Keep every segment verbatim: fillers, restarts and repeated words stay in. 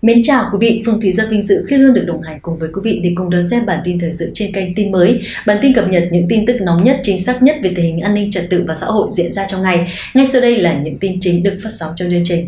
Mến chào quý vị, Phương Thúy rất vinh dự khi luôn được đồng hành cùng với quý vị để cùng đón xem bản tin thời sự trên kênh Tin Mới. Bản tin cập nhật những tin tức nóng nhất, chính xác nhất về tình hình an ninh trật tự và xã hội diễn ra trong ngày. Ngay sau đây là những tin chính được phát sóng trong chương trình.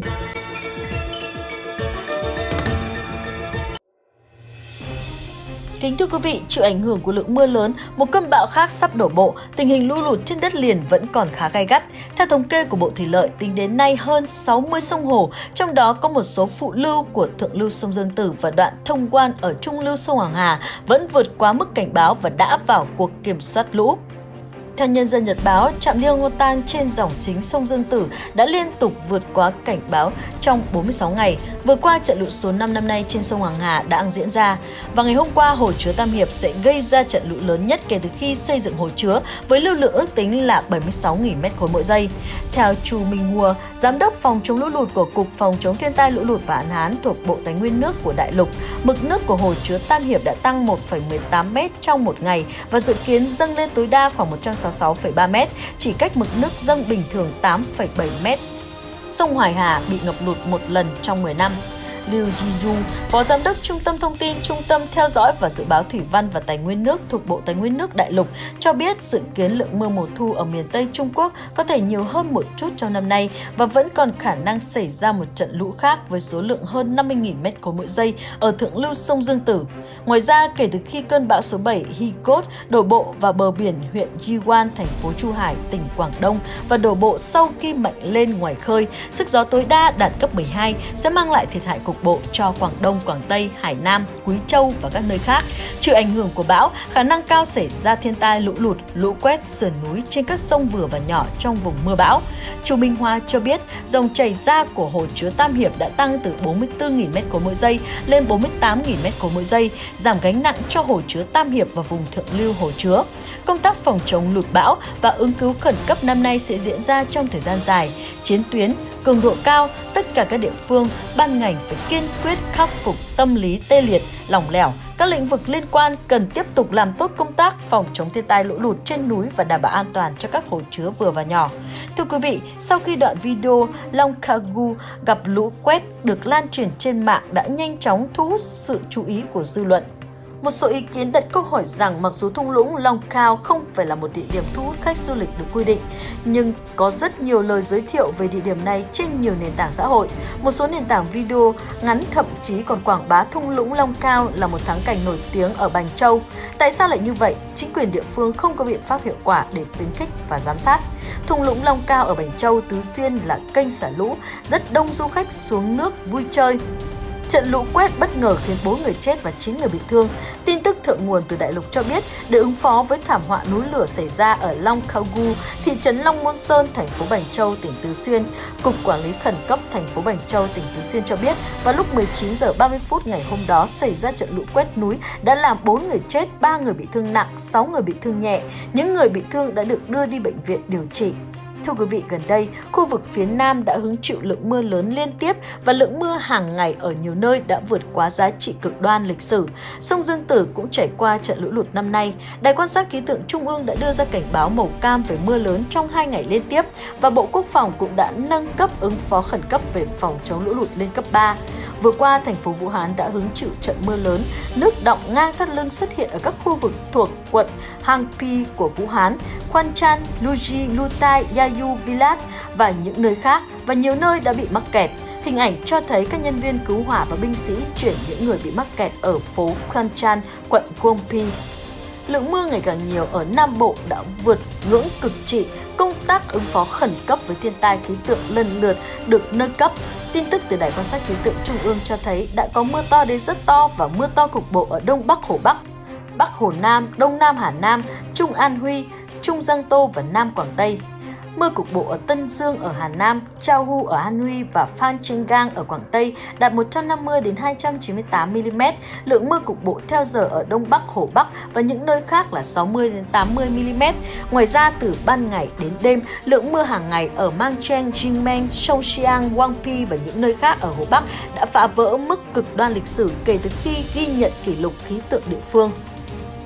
Kính thưa quý vị, chịu ảnh hưởng của lượng mưa lớn, một cơn bão khác sắp đổ bộ, tình hình lũ lụt trên đất liền vẫn còn khá gay gắt. Theo thống kê của Bộ Thủy lợi, tính đến nay hơn sáu mươi sông hồ, trong đó có một số phụ lưu của thượng lưu sông Dương Tử và đoạn thông quan ở trung lưu sông Hoàng Hà vẫn vượt quá mức cảnh báo và đã vào cuộc kiểm soát lũ. Theo Nhân dân Nhật Báo, trạm Liêu Ngô Tan trên dòng chính sông Dương Tử đã liên tục vượt quá cảnh báo trong bốn mươi sáu ngày. Vừa qua, trận lũ số năm năm nay trên sông Hoàng Hà đang diễn ra. Và ngày hôm qua, hồ chứa Tam Hiệp sẽ gây ra trận lũ lớn nhất kể từ khi xây dựng hồ chứa với lưu lượng ước tính là bảy mươi sáu nghìn mét khối mỗi giây. Theo Chu Minh Hua, Giám đốc phòng chống lũ lụt của Cục Phòng chống thiên tai lũ lụt và hạn hán thuộc Bộ Tài nguyên nước của Đại lục, mực nước của hồ chứa Tam Hiệp đã tăng một phẩy mười tám mét trong một ngày và dự kiến dâng lên tối đa khoảng một trăm sáu mươi sáu phẩy ba mét, chỉ cách mực nước dâng bình thường tám phẩy bảy mét. Sông Hoài Hà bị ngập lụt một lần trong mười năm. Liu Ji-yu, Phó Giám đốc Trung tâm Thông tin Trung tâm Theo dõi và Dự báo Thủy văn và Tài nguyên nước thuộc Bộ Tài nguyên nước Đại lục cho biết dự kiến lượng mưa mùa thu ở miền Tây Trung Quốc có thể nhiều hơn một chút trong năm nay và vẫn còn khả năng xảy ra một trận lũ khác với số lượng hơn năm mươi nghìn mét khối mỗi giây ở thượng lưu sông Dương Tử. Ngoài ra, kể từ khi cơn bão số bảy Hikot đổ bộ vào bờ biển huyện Jiwan, thành phố Chu Hải, tỉnh Quảng Đông và đổ bộ sau khi mạnh lên ngoài khơi, sức gió tối đa đạt cấp mười hai sẽ mang lại thiệt hại cục bộ cho Quảng Đông, Quảng Tây, Hải Nam, Quý Châu và các nơi khác. Chịu ảnh hưởng của bão, khả năng cao xảy ra thiên tai lũ lụt, lũ quét, sườn núi trên các sông vừa và nhỏ trong vùng mưa bão. Chu Minh Hoa cho biết, dòng chảy ra của hồ chứa Tam Hiệp đã tăng từ bốn mươi tư nghìn mét khối mỗi giây lên bốn mươi tám nghìn mét khối mỗi giây, giảm gánh nặng cho hồ chứa Tam Hiệp và vùng thượng lưu hồ chứa. Công tác phòng chống lụt bão và ứng cứu khẩn cấp năm nay sẽ diễn ra trong thời gian dài. Chiến tuyến, cường độ cao, tất cả các địa phương, ban ngành phải kiên quyết khắc phục tâm lý tê liệt, lỏng lẻo. Các lĩnh vực liên quan cần tiếp tục làm tốt công tác phòng chống thiên tai lũ lụt trên núi và đảm bảo an toàn cho các hồ chứa vừa và nhỏ. Thưa quý vị, sau khi đoạn video Long Kagu gặp lũ quét được lan truyền trên mạng đã nhanh chóng thu hút sự chú ý của dư luận. Một số ý kiến đặt câu hỏi rằng mặc dù thung lũng Long Khao không phải là một địa điểm thu hút khách du lịch được quy định, nhưng có rất nhiều lời giới thiệu về địa điểm này trên nhiều nền tảng xã hội. Một số nền tảng video ngắn thậm chí còn quảng bá thung lũng Long Khao là một thắng cảnh nổi tiếng ở Bành Châu. Tại sao lại như vậy? Chính quyền địa phương không có biện pháp hiệu quả để khuyến khích và giám sát. Thung lũng Long Khao ở Bành Châu, Tứ Xuyên là kênh xả lũ, rất đông du khách xuống nước vui chơi. Trận lũ quét bất ngờ khiến bốn người chết và chín người bị thương. Tin tức thượng nguồn từ đại lục cho biết, để ứng phó với thảm họa núi lửa xảy ra ở Long Kagu, thị trấn Long Môn Sơn, thành phố Bành Châu, tỉnh Tứ Xuyên, Cục Quản lý Khẩn cấp thành phố Bành Châu, tỉnh Tứ Xuyên cho biết, vào lúc mười chín giờ ba mươi phút ngày hôm đó xảy ra trận lũ quét núi đã làm bốn người chết, ba người bị thương nặng, sáu người bị thương nhẹ. Những người bị thương đã được đưa đi bệnh viện điều trị. Thưa quý vị, gần đây, khu vực phía Nam đã hứng chịu lượng mưa lớn liên tiếp và lượng mưa hàng ngày ở nhiều nơi đã vượt quá giá trị cực đoan lịch sử. Sông Dương Tử cũng trải qua trận lũ lụt năm nay. Đài quan sát khí tượng Trung ương đã đưa ra cảnh báo màu cam về mưa lớn trong hai ngày liên tiếp và Bộ Quốc phòng cũng đã nâng cấp ứng phó khẩn cấp về phòng chống lũ lụt lên cấp ba. Vừa qua, thành phố Vũ Hán đã hứng chịu trận mưa lớn, nước đọng ngang thắt lưng xuất hiện ở các khu vực thuộc quận Hangpi của Vũ Hán, Quan Chan, Luji, Lutai, Yayu, Vilat và những nơi khác, và nhiều nơi đã bị mắc kẹt. Hình ảnh cho thấy các nhân viên cứu hỏa và binh sĩ chuyển những người bị mắc kẹt ở phố Quan Chan, quận Gyeongpi. Lượng mưa ngày càng nhiều ở Nam Bộ đã vượt ngưỡng cực trị, công tác ứng phó khẩn cấp với thiên tai khí tượng lần lượt được nâng cấp. Tin tức từ Đài quan sát khí tượng Trung ương cho thấy đã có mưa to đến rất to và mưa to cục bộ ở Đông Bắc Hồ Bắc, Bắc Hồ Nam, Đông Nam Hà Nam, Trung An Huy, Trung Giang Tô và Nam Quảng Tây. Mưa cục bộ ở Tân Dương ở Hà Nam, Chaohu ở An Huy và Phan Cheng Gang ở Quảng Tây đạt một trăm năm mươi đến hai trăm chín mươi tám mi li mét. Lượng mưa cục bộ theo giờ ở Đông Bắc Hồ Bắc và những nơi khác là sáu mươi đến tám mươi mi li mét. Ngoài ra, từ ban ngày đến đêm, lượng mưa hàng ngày ở Mang Cheng, Jinmeng, Songxiang, Wangpi và những nơi khác ở Hồ Bắc đã phá vỡ mức cực đoan lịch sử kể từ khi ghi nhận kỷ lục khí tượng địa phương.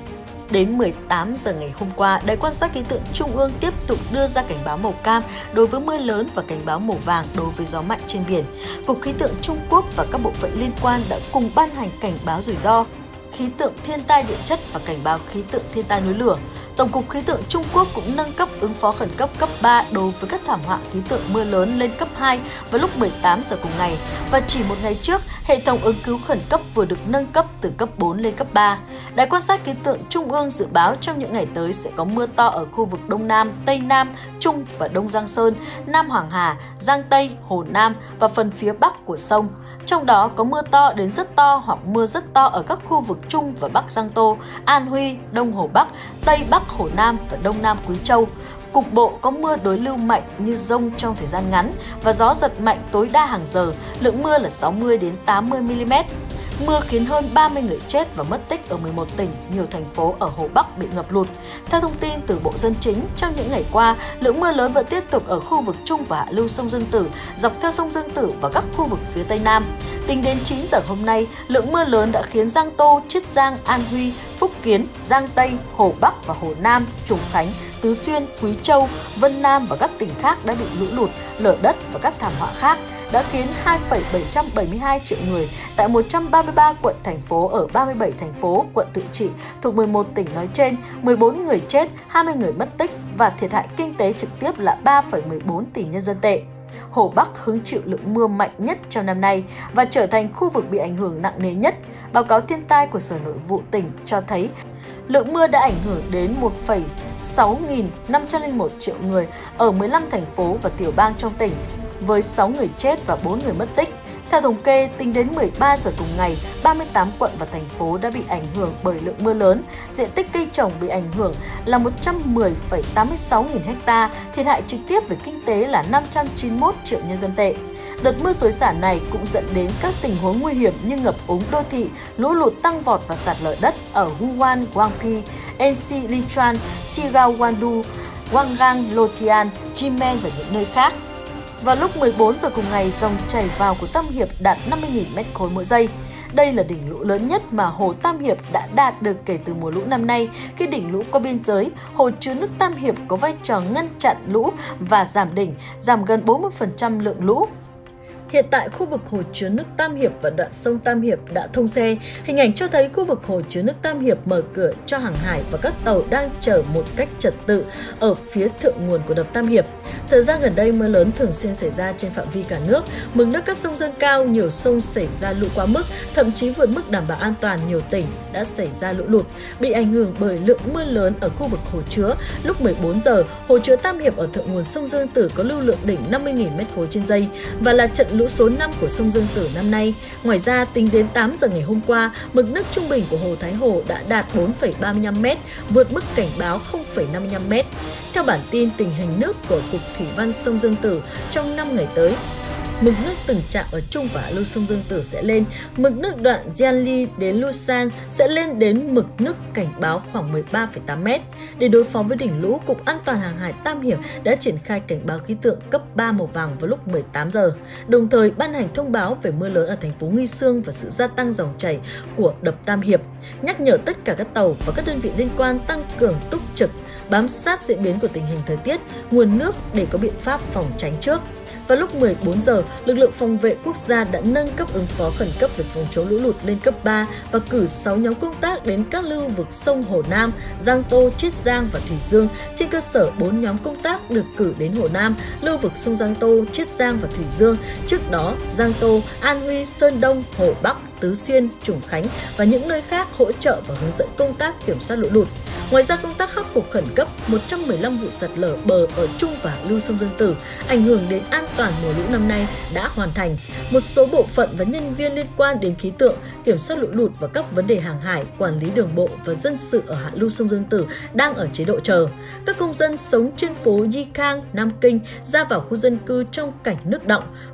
đến mười tám giờ ngày hôm qua, Đài quan sát khí tượng Trung ương tiếp tục đưa ra cảnh báo màu cam đối với mưa lớn và cảnh báo màu vàng đối với gió mạnh trên biển. Cục Khí tượng Trung Quốc và các bộ phận liên quan đã cùng ban hành cảnh báo rủi ro khí tượng thiên tai địa chất và cảnh báo khí tượng thiên tai núi lửa. Tổng cục Khí tượng Trung Quốc cũng nâng cấp ứng phó khẩn cấp cấp ba đối với các thảm họa khí tượng mưa lớn lên cấp hai vào lúc mười tám giờ cùng ngày. Và chỉ một ngày trước, hệ thống ứng cứu khẩn cấp vừa được nâng cấp từ cấp bốn lên cấp ba. Đài quan sát khí tượng Trung ương dự báo trong những ngày tới sẽ có mưa to ở khu vực Đông Nam, Tây Nam, Trung và Đông Giang Sơn, Nam Hoàng Hà, Giang Tây, Hồ Nam và phần phía Bắc của sông. Trong đó có mưa to đến rất to hoặc mưa rất to ở các khu vực Trung và Bắc Giang Tô, An Huy, Đông Hồ Bắc, Tây Bắc Hồ Nam và Đông Nam Quý Châu. Cục bộ có mưa đối lưu mạnh như dông trong thời gian ngắn và gió giật mạnh tối đa hàng giờ, lượng mưa là sáu mươi đến tám mươi mi li mét. Mưa khiến hơn ba mươi người chết và mất tích ở mười một tỉnh, nhiều thành phố ở Hồ Bắc bị ngập lụt. Theo thông tin từ Bộ Dân Chính, trong những ngày qua, lượng mưa lớn vẫn tiếp tục ở khu vực Trung và hạ lưu sông Dương Tử, dọc theo sông Dương Tử và các khu vực phía Tây Nam. Tính đến chín giờ hôm nay, lượng mưa lớn đã khiến Giang Tô, Chiết Giang, An Huy, Phúc Kiến, Giang Tây, Hồ Bắc và Hồ Nam, Trùng Khánh, Tứ Xuyên, Quý Châu, Vân Nam và các tỉnh khác đã bị lũ lụt, lở đất và các thảm họa khác, đã khiến hai phẩy bảy trăm bảy mươi hai triệu người tại một trăm ba mươi ba quận thành phố ở ba mươi bảy thành phố, quận tự trị thuộc mười một tỉnh nói trên, mười bốn người chết, hai mươi người mất tích và thiệt hại kinh tế trực tiếp là ba phẩy mười bốn tỷ nhân dân tệ. Hồ Bắc hứng chịu lượng mưa mạnh nhất trong năm nay và trở thành khu vực bị ảnh hưởng nặng nề nhất. Báo cáo thiên tai của Sở Nội vụ tỉnh cho thấy lượng mưa đã ảnh hưởng đến một phẩy sáu nghìn năm trăm lẻ một triệu người ở mười lăm thành phố và tiểu bang trong tỉnh, với sáu người chết và bốn người mất tích. Theo thống kê, tính đến mười ba giờ cùng ngày, ba mươi tám quận và thành phố đã bị ảnh hưởng bởi lượng mưa lớn. Diện tích cây trồng bị ảnh hưởng là một trăm mười phẩy tám mươi sáu nghìn ha, thiệt hại trực tiếp về kinh tế là năm trăm chín mươi mốt triệu nhân dân tệ. Đợt mưa xối xả này cũng dẫn đến các tình huống nguy hiểm như ngập úng đô thị, lũ lụt tăng vọt và sạt lở đất ở Wuhan, Guangpi, en xê Lichuan, Shigawangdu, Wangang, Lotian, Jimen và những nơi khác. Vào lúc mười bốn giờ cùng ngày, dòng chảy vào của Tam Hiệp đạt năm mươi nghìn mét khối mỗi giây. Đây là đỉnh lũ lớn nhất mà Hồ Tam Hiệp đã đạt được kể từ mùa lũ năm nay, khi đỉnh lũ qua biên giới. Hồ chứa nước Tam Hiệp có vai trò ngăn chặn lũ và giảm đỉnh, giảm gần bốn mươi phần trăm lượng lũ. Hiện tại, khu vực hồ chứa nước Tam Hiệp và đoạn sông Tam Hiệp đã thông xe. Hình ảnh cho thấy khu vực hồ chứa nước Tam Hiệp mở cửa cho hàng hải và các tàu đang chở một cách trật tự ở phía thượng nguồn của đập Tam Hiệp. Thời gian gần đây, mưa lớn thường xuyên xảy ra trên phạm vi cả nước. Mực nước các sông dâng cao, nhiều sông xảy ra lũ quá mức, thậm chí vượt mức đảm bảo an toàn. Nhiều tỉnh đã xảy ra lũ lụt, bị ảnh hưởng bởi lượng mưa lớn ở khu vực hồ chứa. Lúc mười bốn giờ, hồ chứa Tam Hiệp ở thượng nguồn sông Dương Tử có lưu lượng đỉnh năm mươi nghìn mét khối trên giây và là trận lũ số năm của sông Dương Tử năm nay. Ngoài ra, tính đến tám giờ ngày hôm qua, mực nước trung bình của hồ Thái Hồ đã đạt bốn phẩy ba mươi lăm mét, vượt mức cảnh báo không phẩy năm mươi lăm mét. Theo bản tin tình hình nước của Cục Thủy văn sông Dương Tử trong năm ngày tới, mực nước từng trạm ở trung và hạ lưu sông Dương Tử sẽ lên, mực nước đoạn Jiangli đến Lusan sẽ lên đến mực nước cảnh báo khoảng mười ba phẩy tám mét. Để đối phó với đỉnh lũ, Cục An toàn hàng hải Tam Hiệp đã triển khai cảnh báo khí tượng cấp ba màu vàng vào lúc mười tám giờ, đồng thời ban hành thông báo về mưa lớn ở thành phố Nghi Sương và sự gia tăng dòng chảy của đập Tam Hiệp, nhắc nhở tất cả các tàu và các đơn vị liên quan tăng cường túc trực, bám sát diễn biến của tình hình thời tiết, nguồn nước để có biện pháp phòng tránh trước. Vào lúc mười bốn giờ, lực lượng phòng vệ quốc gia đã nâng cấp ứng phó khẩn cấp về phòng chống lũ lụt lên cấp ba và cử sáu nhóm công tác đến các lưu vực sông Hồ Nam, Giang Tô, Chiết Giang và Thủy Dương. Trên cơ sở bốn nhóm công tác được cử đến Hồ Nam, lưu vực sông Giang Tô, Chiết Giang và Thủy Dương. Trước đó, Giang Tô, An Huy, Sơn Đông, Hồ Bắc, Tứ Xuyên, Trùng Khánh và những nơi khác hỗ trợ và hướng dẫn công tác kiểm soát lũ lụt. Ngoài ra, công tác khắc phục khẩn cấp một trăm mười lăm vụ sạt lở bờ ở trung và hạ lưu sông Dương Tử ảnh hưởng đến an toàn mùa lũ năm nay đã hoàn thành. Một số bộ phận và nhân viên liên quan đến khí tượng, kiểm soát lũ lụt và các vấn đề hàng hải, quản lý đường bộ và dân sự ở hạ lưu sông Dương Tử đang ở chế độ chờ. Các công dân sống trên phố Yi Khang, Nam Kinh ra vào khu dân cư trong cảnh nước đọng,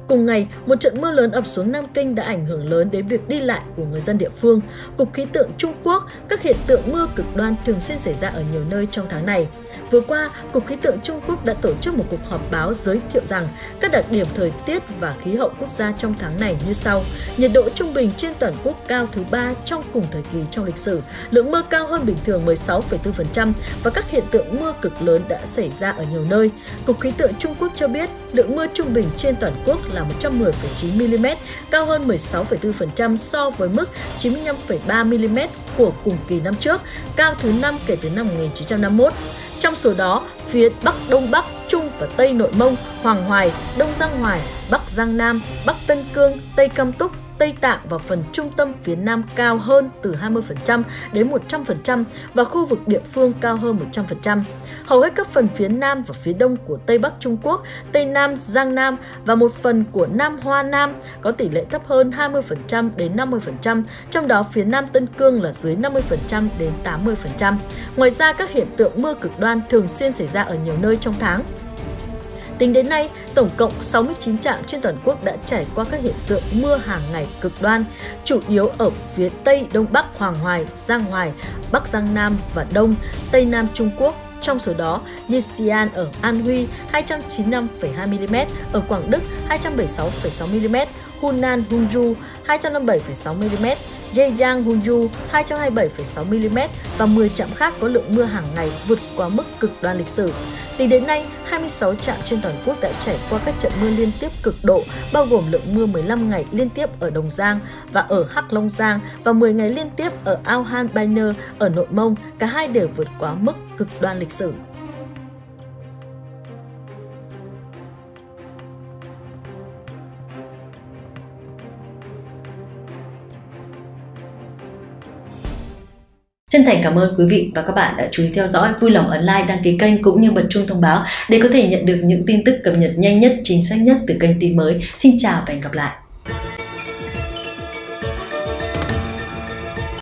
Cùng ngày, một trận mưa lớn ập xuống Nam Kinh đã ảnh hưởng lớn đến việc đi lại của người dân địa phương. Cục Khí tượng Trung Quốc, các hiện tượng mưa cực đoan thường xuyên xảy ra ở nhiều nơi trong tháng này. Vừa qua, Cục Khí tượng Trung Quốc đã tổ chức một cuộc họp báo giới thiệu rằng các đặc điểm thời tiết và khí hậu quốc gia trong tháng này như sau. Nhiệt độ trung bình trên toàn quốc cao thứ ba trong cùng thời kỳ trong lịch sử, lượng mưa cao hơn bình thường mười sáu phẩy bốn phần trăm và các hiện tượng mưa cực lớn đã xảy ra ở nhiều nơi. Cục Khí tượng Trung Quốc cho biết lượng mưa trung bình trên toàn quốc là một trăm mười phẩy chín mi-li-mét, cao hơn mười sáu phẩy bốn phần trăm so với mức chín mươi lăm phẩy ba mi-li-mét của cùng kỳ năm trước, cao thứ năm kể từ năm một nghìn chín trăm năm mươi mốt. Trong số đó, phía Bắc, Đông Bắc, Trung và Tây Nội Mông, Hoàng Hoài, Đông Giang Hoài, Bắc Giang Nam, Bắc Tân Cương, Tây Cam Túc, Tây Tạng và phần trung tâm phía Nam cao hơn từ hai mươi phần trăm đến một trăm phần trăm và khu vực địa phương cao hơn một trăm phần trăm. Hầu hết các phần phía Nam và phía Đông của Tây Bắc Trung Quốc, Tây Nam Giang Nam và một phần của Nam Hoa Nam có tỷ lệ thấp hơn hai mươi phần trăm đến năm mươi phần trăm, trong đó phía Nam Tân Cương là dưới năm mươi phần trăm đến tám mươi phần trăm. Ngoài ra, các hiện tượng mưa cực đoan thường xuyên xảy ra ở nhiều nơi trong tháng. Tính đến nay, tổng cộng sáu mươi chín trạm trên toàn quốc đã trải qua các hiện tượng mưa hàng ngày cực đoan, chủ yếu ở phía Tây, Đông Bắc, Hoàng Hoài, Giang Hoài, Bắc Giang Nam và Đông, Tây Nam Trung Quốc. Trong số đó, như Xi'an ở An Huy hai trăm chín mươi lăm phẩy hai mi-li-mét, ở Quảng Đức hai trăm bảy mươi sáu phẩy sáu mi-li-mét, Hunan Hunju hai trăm năm mươi bảy phẩy sáu mi-li-mét, Zhejiang Hunju hai trăm hai mươi bảy phẩy sáu mi-li-mét và mười trạm khác có lượng mưa hàng ngày vượt quá mức cực đoan lịch sử. Tính đến nay, hai mươi sáu trạm trên toàn quốc đã trải qua các trận mưa liên tiếp cực độ, bao gồm lượng mưa mười lăm ngày liên tiếp ở Đồng Giang và ở Hắc Long Giang và mười ngày liên tiếp ở Ao Han Bainer ở Nội Mông, cả hai đều vượt quá mức cực đoan lịch sử. Chân thành cảm ơn quý vị và các bạn đã chú ý theo dõi, vui lòng ấn like, đăng ký kênh cũng như bật chuông thông báo để có thể nhận được những tin tức cập nhật nhanh nhất, chính xác nhất từ kênh tin mới. Xin chào và hẹn gặp lại.